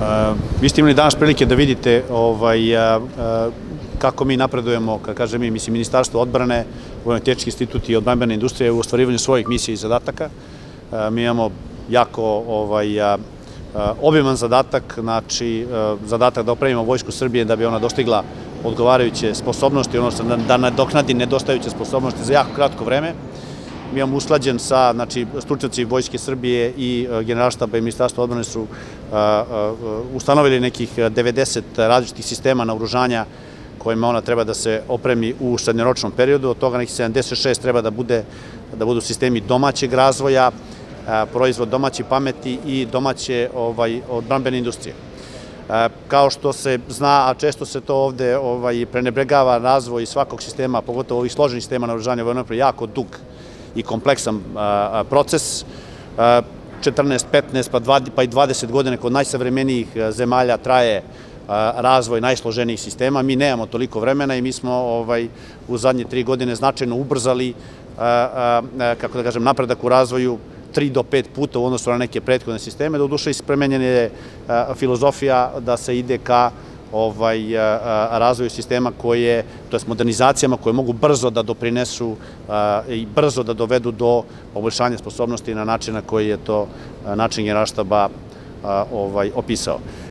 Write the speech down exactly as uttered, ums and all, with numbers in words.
Vi ste imali danas prilike da vidite kako mi napredujemo, kada kažem mi, mislim, Ministarstvo odbrane, Vojno-tehnički institut i odbrambena industrija u ostvarivanju svojih misija i zadataka. Mi imamo jako obiman zadatak, znači zadatak da opremimo Vojsku Srbije da bi ona dostigla odgovarajuće sposobnosti, odnosno da nadoknadi nedostajuće sposobnosti za jako kratko vreme. Mi imamo usklađen sa, znači, stručnjaci Vojske Srbije i Generalštaba i Ministarstva odbrane su ustanovili nekih devedeset različitih sistema naoružanja kojima ona treba da se opremi u srednjoročnom periodu. Od toga nekih sedamdeset šest treba da budu sistemi domaćeg razvoja, proizvod domaće pameti i domaće odbrambene industrije. Kao što se zna, a često se to ovde prenebregava, razvoj svakog sistema, pogotovo ovih složenih sistema naoružanja vojne opreme, jako dug i kompleksan proces. četrnaest, petnaest pa i dvadeset godina kod najsavremenijih zemalja traje razvoj najsloženijih sistema. Mi nemamo toliko vremena i mi smo u zadnje tri godine značajno ubrzali, kako da kažem, napredak u razvoju tri do pet puta u odnosu na neke prethodne sisteme. Doduše, ispremenjena je filozofija da se ide ka razvoju sistema koje, to je modernizacijama koje mogu brzo da doprinesu i brzo da dovedu do poboljšanja sposobnosti na način na koji je to način Generalštaba opisao.